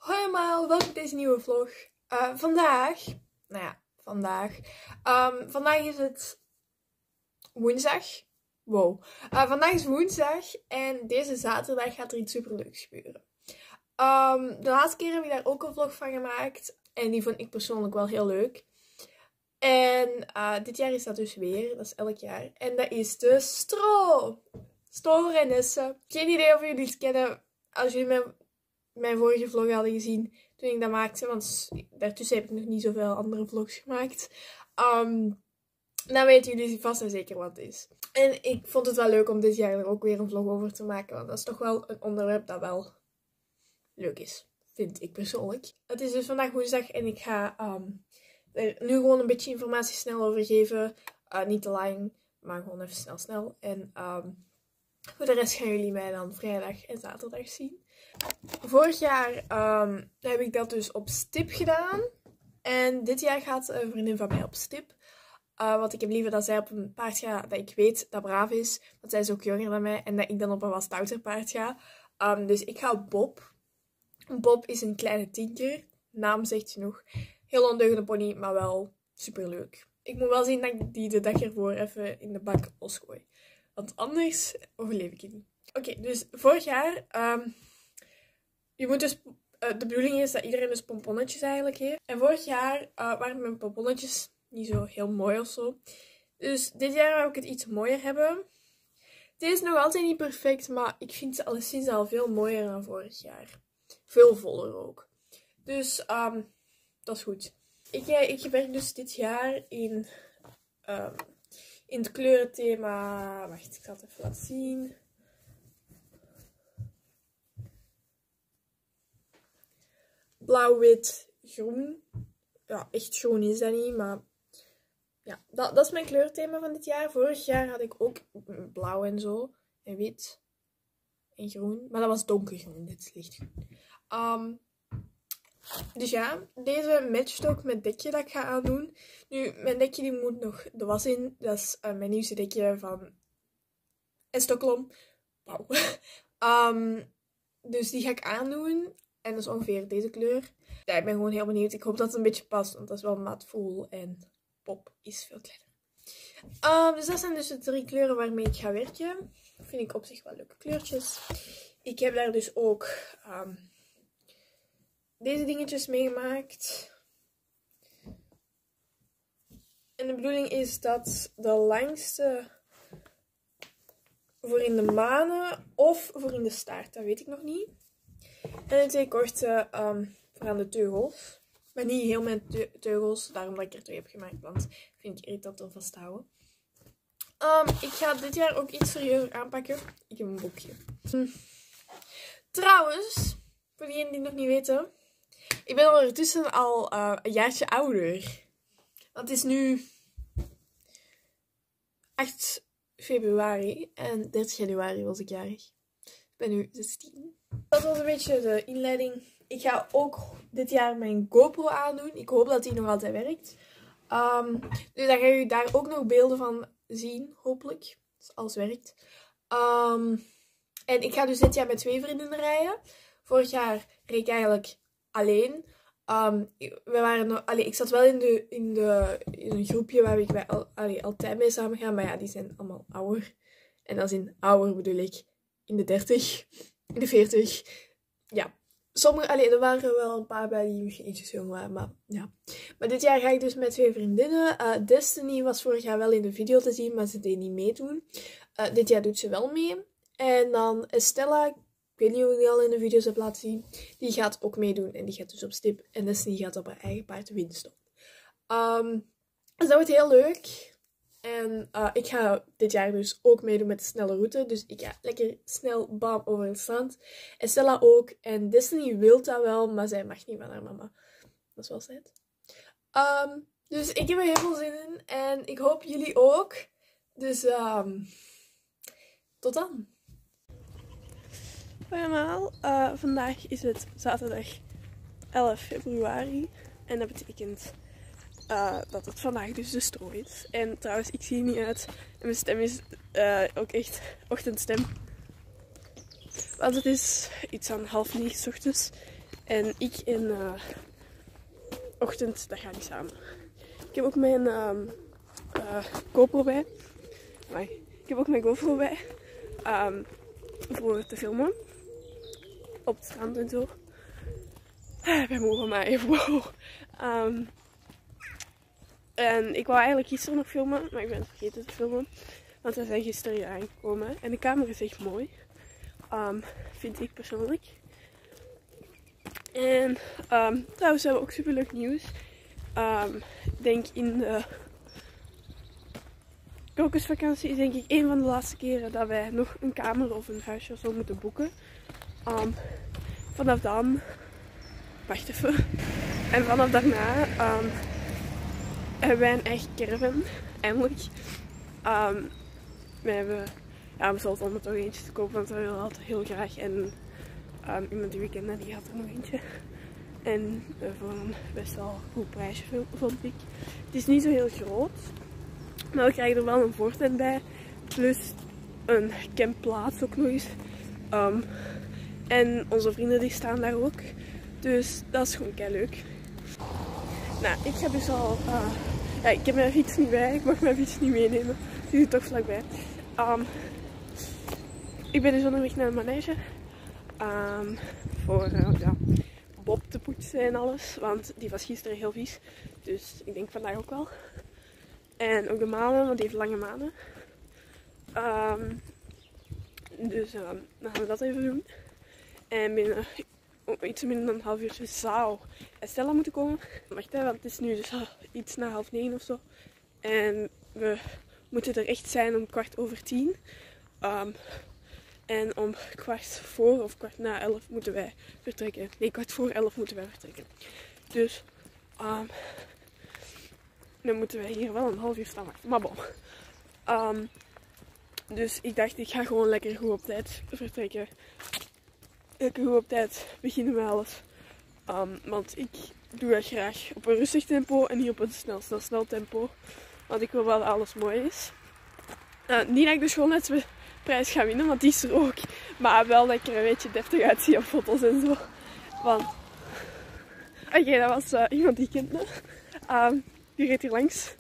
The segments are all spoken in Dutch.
Hoi allemaal, welkom bij deze nieuwe vlog. Vandaag is het woensdag. Wow. Vandaag is woensdag en deze zaterdag gaat er iets superleuks gebeuren. De laatste keer heb ik daar ook een vlog van gemaakt en die vond ik persoonlijk wel heel leuk. En dit jaar is dat dus weer, dat is elk jaar. En dat is de Stro-rennessen. Geen idee of jullie het kennen. Als jullie mijn vorige vlog hadden gezien toen ik dat maakte, want daartussen heb ik nog niet zoveel andere vlogs gemaakt. Dan weten jullie vast en zeker wat het is. En ik vond het wel leuk om dit jaar er ook weer een vlog over te maken, want dat is toch wel een onderwerp dat wel leuk is, vind ik persoonlijk. Het is dus vandaag woensdag en ik ga er nu gewoon een beetje informatie snel over geven. Niet te lang, maar gewoon even snel. En voor de rest gaan jullie mij dan vrijdag en zaterdag zien. Vorig jaar heb ik dat dus op stip gedaan. En dit jaar gaat een vriendin van mij op stip. Want ik heb liever dat zij op een paard gaat dat ik weet dat braaf is. Want zij is ook jonger dan mij. En dat ik dan op een wat stouter paard ga. Dus ik ga op Bob. Bob is een kleine tinker. Naam zegt genoeg. Heel ondeugende pony, maar wel superleuk. Ik moet wel zien dat ik die de dag ervoor even in de bak losgooi. Want anders overleef ik het niet. Oké, dus vorig jaar... je moet dus... de bedoeling is dat iedereen dus pomponnetjes eigenlijk heeft. En vorig jaar waren mijn pomponnetjes niet zo heel mooi of zo. Dus dit jaar wil ik het iets mooier hebben. Dit is nog altijd niet perfect, maar ik vind ze alleszins al veel mooier dan vorig jaar. Veel voller ook. Dus dat is goed. Ik werk dus dit jaar in het kleurenthema... Wacht, ik zal het even laten zien. Blauw, wit, groen. Ja, echt groen is dat niet, maar... Ja, dat is mijn kleurthema van dit jaar. Vorig jaar had ik ook blauw en zo. En wit. En groen. Maar dat was donkergroen. Dit is lichtgroen. Dus ja, deze matcht ook met het dekje dat ik ga aandoen. Nu, mijn dekje die moet nog de was in. Dat is mijn nieuwste dekje van Stockholm. Wauw. Dus die ga ik aandoen. En dat is ongeveer deze kleur. Ja, ik ben gewoon heel benieuwd. Ik hoop dat het een beetje past, want dat is wel maatvoel. En Pop is veel kleiner. Dus dat zijn dus de 3 kleuren waarmee ik ga werken. Vind ik op zich wel leuke kleurtjes. Ik heb daar dus ook deze dingetjes mee gemaakt. En de bedoeling is dat de langste voor in de manen of voor in de staart. Dat weet ik nog niet. En de 2 korte voor aan de teugels. Maar niet heel mijn teugels, daarom dat ik er 2 heb gemaakt, want vind ik irritant om vast te houden. Ik ga dit jaar ook iets serieuzer aanpakken. Ik heb een boekje. Trouwens, voor diegenen die het nog niet weten, ik ben ondertussen al een jaartje ouder. Want het is nu 8 februari en 30 januari was ik jarig. Ik ben nu 16. Dat was een beetje de inleiding. Ik ga ook dit jaar mijn GoPro aandoen. Ik hoop dat die nog altijd werkt. Dus dan ga je daar ook nog beelden van zien, hopelijk. Als alles werkt. En ik ga dus dit jaar met 2 vriendinnen rijden. Vorig jaar reed ik eigenlijk alleen. Ik zat wel in een groepje waar wij altijd mee samen gaan. Maar ja, die zijn allemaal ouder. En als in ouder bedoel ik in de 30, in de 40. Ja. Er waren wel een paar bij die misschien ietsjes jong waren, maar ja. Maar dit jaar ga ik dus met 2 vriendinnen. Destiny was vorig jaar wel in de video te zien, maar ze deed niet meedoen. Dit jaar doet ze wel mee. En dan Estella, ik weet niet of ik die al in de video's heb laten zien, die gaat ook meedoen en die gaat dus op stip. En Destiny gaat op haar eigen paard Winston. Dus dat wordt heel leuk. En ik ga dit jaar dus ook meedoen met de snelle route. Dus ik ga lekker snel bam over het strand. En Stella ook. En Destiny wil dat wel, maar zij mag niet van haar mama. Dat is wel sad. Dus ik heb er heel veel zin in. En ik hoop jullie ook. Dus tot dan. Hoi allemaal. Vandaag is het zaterdag 11 februari. En dat betekent... dat het vandaag dus de stro is. En trouwens, ik zie er niet uit. En mijn stem is ook echt ochtendstem. Want het is iets aan 8:30 's ochtends. En ik in ochtend, dat gaat niet samen. Ik heb ook mijn GoPro bij. Nee, ik heb ook mijn GoPro bij. Voor te filmen. Op het strand en zo. Ik ben moe van mij. Wow. En ik wou eigenlijk gisteren nog filmen, maar ik ben het vergeten te filmen. Want we zijn gisteren hier aangekomen. En de kamer is echt mooi. Vind ik persoonlijk. En trouwens hebben we ook super leuk nieuws. Ik denk in de krokusvakantie is denk ik een van de laatste keren dat wij nog een kamer of een huisje of zo moeten boeken. Vanaf dan... Wacht even. En vanaf daarna hebben wij een eigen caravan. Eindelijk. We zouden om er toch eentje te kopen, want we willen altijd heel graag. En iemand die we kennen, die had er nog eentje. En voor een best wel goed prijsje, vond ik. Het is niet zo heel groot. Maar we krijgen er wel een voortent bij. Plus een campplaats ook nog eens. En onze vrienden die staan daar ook. Dus dat is gewoon kei leuk. Nou, ik heb dus al... ik heb mijn fiets niet bij. Ik mag mijn fiets niet meenemen. Die zit toch vlakbij. Ik ben dus onderweg naar de manege. Voor Bob te poetsen en alles. Want die was gisteren heel vies. Dus ik denk vandaag ook wel. En ook de manen, want die heeft lange manen. Dus dan gaan we dat even doen. En binnen iets minder dan een half uurtje zou Estella moeten komen. Wacht hè, want het is nu dus iets na 8:30 of zo. En we moeten er echt zijn om 10:15. En om 11:15 of 11:15 moeten wij vertrekken. Nee, 11:15 moeten wij vertrekken. Dus dan moeten wij hier wel een half uur staan wachten. Maar bon. Dus ik dacht, ik ga gewoon lekker goed op tijd vertrekken. Lekker goed op tijd beginnen met alles. Want ik doe dat graag op een rustig tempo en niet op een snel tempo. Want ik wil wel dat alles mooi is. Niet dat ik de schoonheidsprijs ga winnen, want die is er ook. Maar wel dat ik er een beetje deftig uitzie op foto's en zo. Want... Oké, dat was iemand die kent me. Die reed hier langs.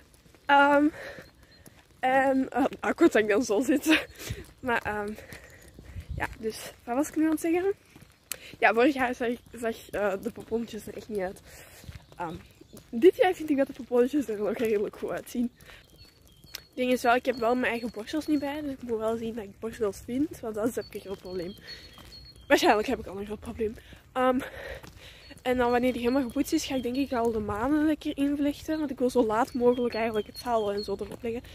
Akkoord dat ik dan zo zit. Maar ja, dus wat was ik nu aan het zeggen? Ja, vorig jaar zag de poponnetjes er echt niet uit. Dit jaar vind ik dat de poponnetjes er nog redelijk goed uitzien. Het ding is wel, ik heb wel mijn eigen borstels niet bij. Dus ik moet wel zien dat ik borstels vind. Want anders heb ik een groot probleem. Waarschijnlijk heb ik al een groot probleem. En dan wanneer die helemaal gepoetst is, ga ik denk ik al de manen lekker invlechten. Want ik wil zo laat mogelijk eigenlijk het zadel en zo erop leggen.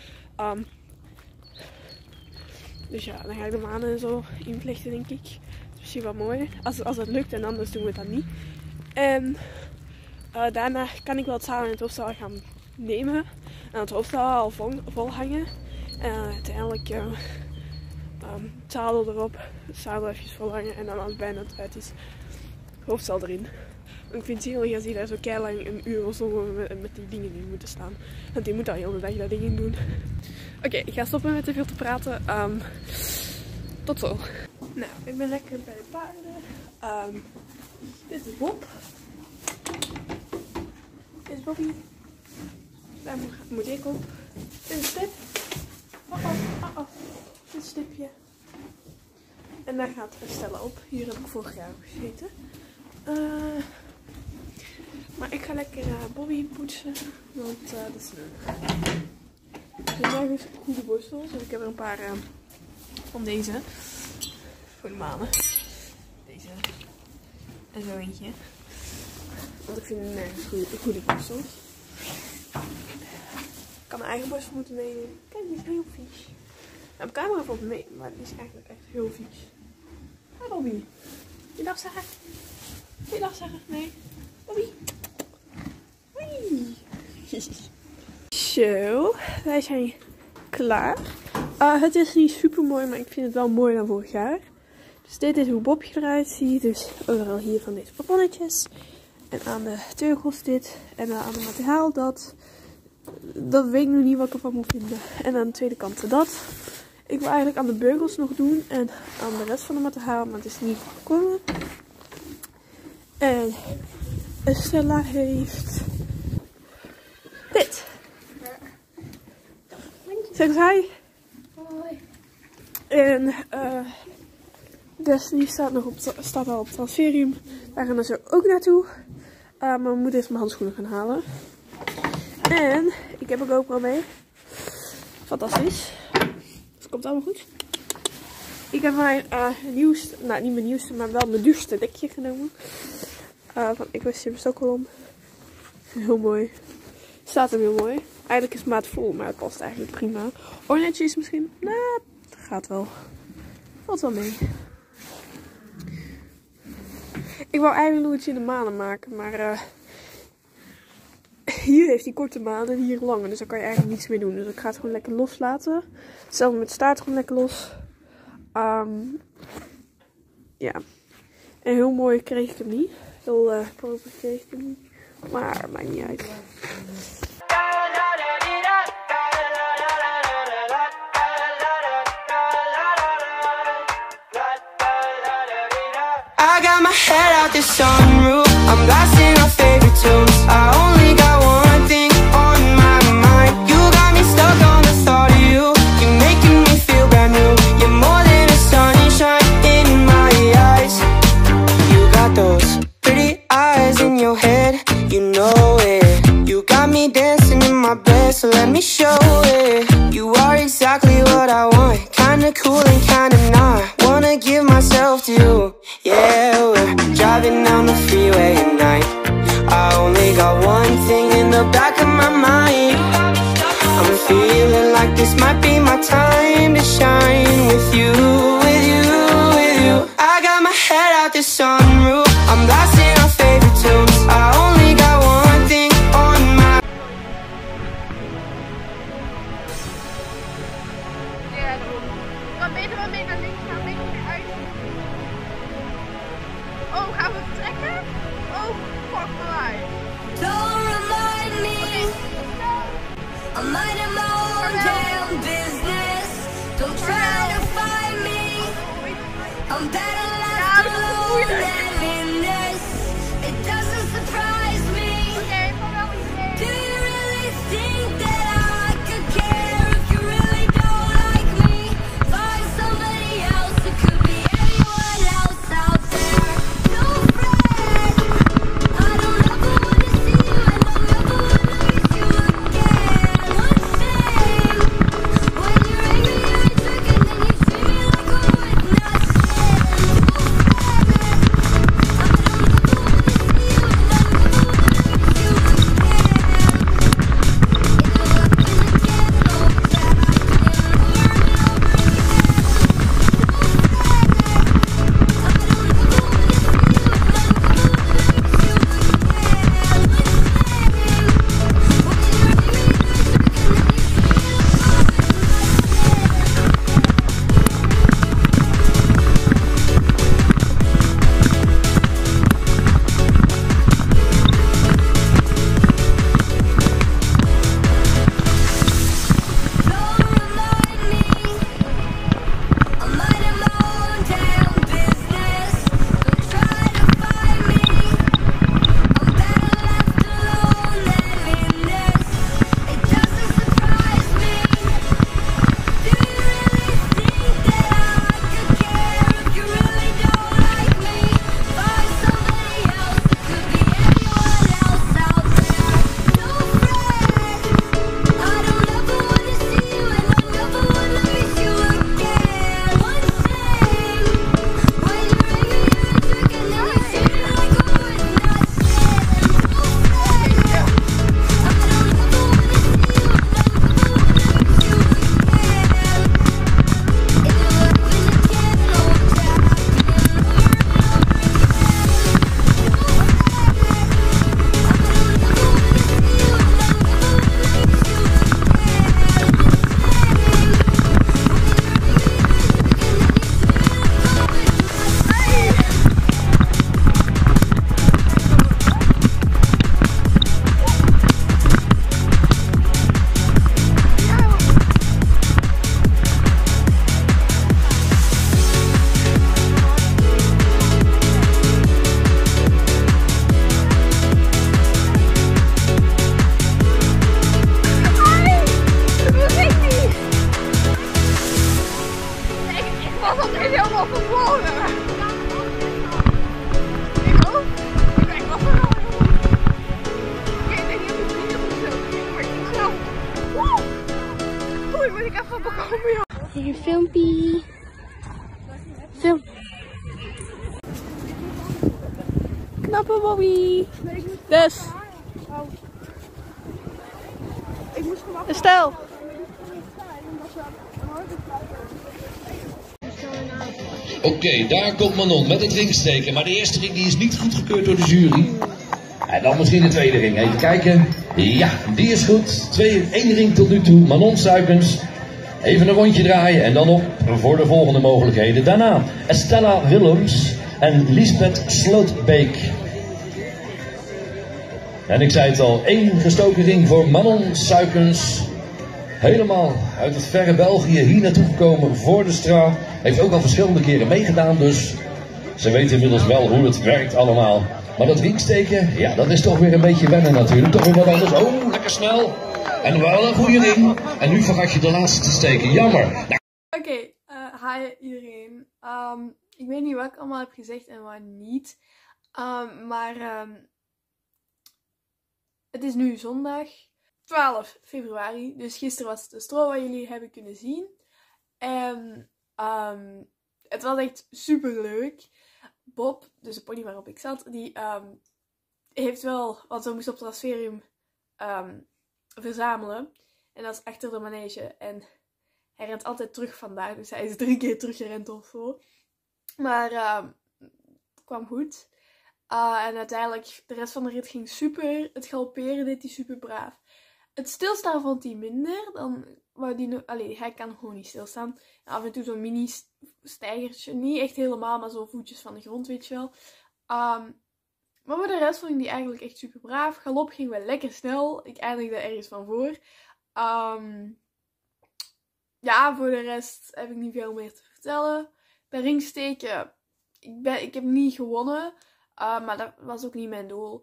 Dus ja, dan ga ik de manen en zo invlechten denk ik. Dat is misschien wel mooi. Als het lukt en anders doen we dat niet. En daarna kan ik wel het zadel en het hoofdstel gaan nemen. En het hoofdstel al vol hangen. En uiteindelijk het zadel erop. Het zadel even vol hangen. En dan als het bijna uit is, het hoofdstel erin. Ik vind het zielig als die daar zo keilang een uur of zo met die dingen in moeten staan. Want die moet al heel de dag dat ding in doen. Oké, ik ga stoppen met te veel te praten. Tot zo. Nou, ik ben lekker bij de paarden. Dit is Bob. Dit is Bobby. Daar moet ik op. Dit is Stip. Oh. Dit is Stipje. En daar gaat Estella op. Hier heb ik vorig jaar op gezeten. Maar ik ga lekker Bobby poetsen, want dat is leuk. Ze zijn dus goede borstels. Dus ik heb er een paar van deze. Voor de manen. Deze. En zo eentje. Want ik vind nergens goede borstels. Ik kan mijn eigen borstel moeten meenemen. Kijk, die is heel vies. Nou, mijn camera valt mee, maar die is eigenlijk echt heel vies. Hi Bobby. Je dag zeggen. Je dag zeggen. Nee. Bobby. Hoi. Zo, wij zijn klaar. Het is niet super mooi, maar ik vind het wel mooier dan vorig jaar. Dus dit is hoe Bobje eruit ziet. Dus overal hier van deze poponnetjes. En aan de teugels dit. En aan de materiaal dat. Dat weet ik nog niet wat ik ervan moet vinden. En aan de tweede kant dat. Ik wil eigenlijk aan de beugels nog doen. En aan de rest van de materiaal, maar het is niet gekomen. En Estella heeft dit. Zeg eens hi. Hoi. En Destiny staat al op het transferium. Daar gaan ze ook naartoe. Maar we moeten eerst mijn handschoenen gaan halen. En ik heb een GoPro mee. Fantastisch. Dus het komt allemaal goed. Ik heb mijn nieuwste, nou niet mijn nieuwste, maar wel mijn duurste dekje genomen. Van Equestrium Stockholm. Heel mooi. Staat hem heel mooi. Eigenlijk is het maat vol, maar het past eigenlijk prima. Ornetjes misschien? Nou, het gaat wel. Valt wel mee. Ik wou eigenlijk nog iets in de manen maken, maar hier heeft hij korte manen en hier lange. Dus daar kan je eigenlijk niets mee doen. Dus ik ga het gewoon lekker loslaten. Hetzelfde met de staart gewoon lekker los. Ja. En heel mooi kreeg ik hem niet. Heel proper kreeg ik hem niet. Maar maakt niet uit. I got my head out the sunroof. I'm blasting our favorite tunes. I only got one thing on my mind. You got me stuck on the thought of you. You're making me feel brand new. You're more than a sunshine in my eyes. You got those pretty eyes in your head. You know it. You got me dancing in my bed, so let me show it. You are exactly what I want. Kinda cool and kinda not. Wanna give myself to you. Yeah, we're driving down the freeway at night. I only got one thing in the back of my mind. I'm feeling like this might be my time to shine with you, with you, with you. I got my head out the sunroof. I'm blasting our favorite tunes. I only got one thing on my. Ja, dan beter wel mee naar links gaan, een beetje meer uit. Oh, gaan we vertrekken? Oh, fuck my. Don't remind me, I'm minding my own damn business. Don't try to find me, I'm better left alone than in this. It doesn't surprise me. Do you really think that I could care if you really don't like me? Find somebody else, it could be anyone else out there. No fret, I don't ever wanna see you and don't ever wanna miss you again. One thing knappe Bobby. Dus. Stel. Oké, daar komt Manon met het ringsteken. Maar de eerste ring die is niet goedgekeurd door de jury. En dan misschien de tweede ring. Even kijken. Ja, die is goed. 1 ring tot nu toe. Manon Suikens. Even een rondje draaien en dan op voor de volgende mogelijkheden. Daarna Estella Willems en Lisbeth Slootbeek. En ik zei het al, 1 gestoken ring voor Manon Suikens. Helemaal uit het verre België hier naartoe gekomen voor de straat. Heeft ook al verschillende keren meegedaan, dus ze weet inmiddels wel hoe het werkt allemaal. Maar dat ringsteken, ja, dat is toch weer een beetje wennen natuurlijk. Toch weer wat anders. Oh, lekker snel. En wel een goede ring. En nu vergat je de laatste te steken. Jammer. Oké, hi iedereen. Ik weet niet wat ik allemaal heb gezegd en wat niet. Maar het is nu zondag 12 februari. Dus gisteren was het de stro wat jullie hebben kunnen zien. En het was echt super leuk. Bob, dus de pony waarop ik zat, die heeft wel, want we moesten op het Transferium verzamelen. En dat is achter de manege. En hij rent altijd terug vandaag. Dus hij is 3 keer teruggerend of zo. Maar het kwam goed. En uiteindelijk, de rest van de rit ging super. Het galopperen deed hij super braaf. Het stilstaan vond hij minder. Dan wou die hij kan gewoon niet stilstaan. En af en toe zo'n mini stijgertje. Niet echt helemaal, maar zo voetjes van de grond, weet je wel. Maar voor de rest vond ik die eigenlijk echt super braaf. Galop ging wel lekker snel. Ik eindigde ergens van voor. Ja, voor de rest heb ik niet veel meer te vertellen. Bij ringsteken, ik heb niet gewonnen. Maar dat was ook niet mijn doel.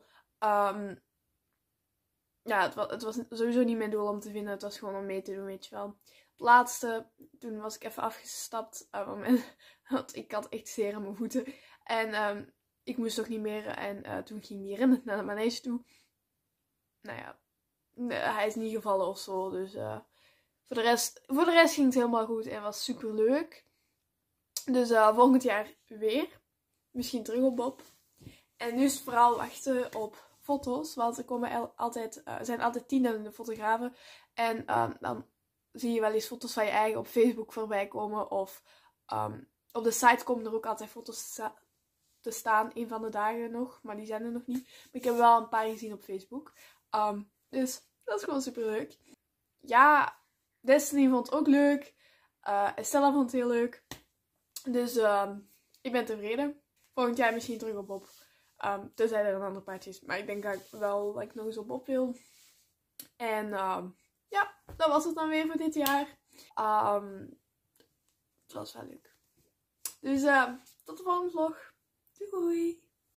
Ja, het was sowieso niet mijn doel om te winnen. Het was gewoon om mee te doen, weet je wel. Het laatste, toen was ik even afgestapt. Want ik had echt zeer aan mijn voeten. En ik moest ook niet meer. En toen ging hij rennen naar de manege toe. Nou ja, hij is niet gevallen of zo. Dus voor de rest ging het helemaal goed en was super leuk. Dus volgend jaar weer. Misschien terug op Bob. En nu is het vooral wachten op foto's. Want er zijn altijd 10.000 fotografen. En dan zie je wel eens foto's van je eigen op Facebook voorbij komen. Of op de site komen er ook altijd foto's te staan. Een van de dagen nog. Maar die zijn er nog niet. Maar ik heb wel een paar gezien op Facebook. Dus dat is gewoon super leuk. Ja, Destiny vond het ook leuk. Estella vond het heel leuk. Dus ik ben tevreden. Volgend jaar misschien terug op Bob. Tenzij er een ander paardje is. Maar ik denk dat ik nog eens op Bob wil. En ja, dat was het dan weer voor dit jaar. Het was wel leuk. Dus tot de volgende vlog. Doei!